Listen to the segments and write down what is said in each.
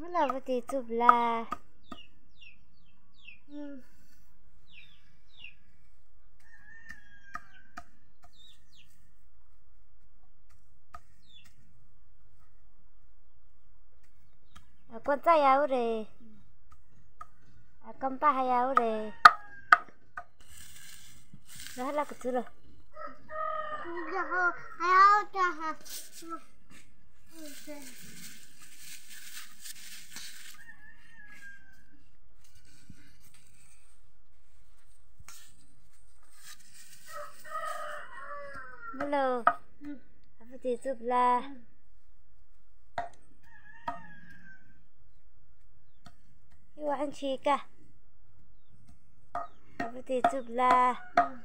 Wala ba dito bla? Con saya ure. Con pa haya ure. Dah lah kecil. Hello. Apa dito bla? Iwan chika. Apa dito bla?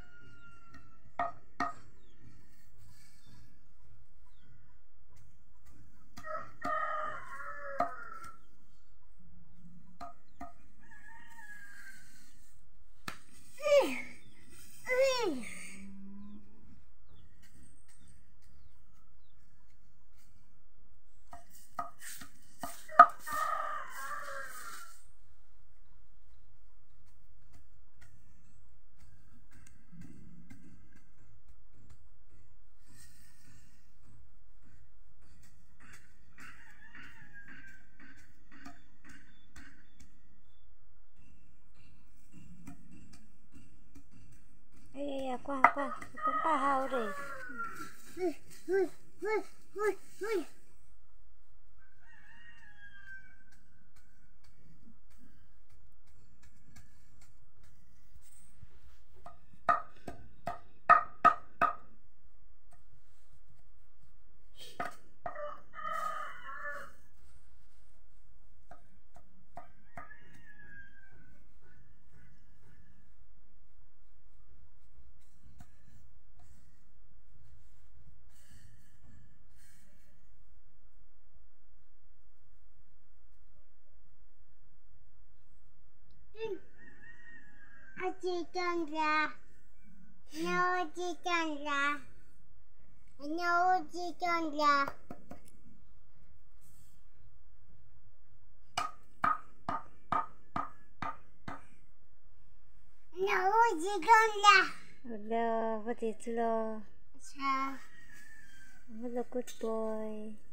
Qua con pa hao rồi. Chị con ra, nấu chị con ra, nấu chị con ra, nấu chị con ra. Hello, what is lo? Sao? Hello, good boy.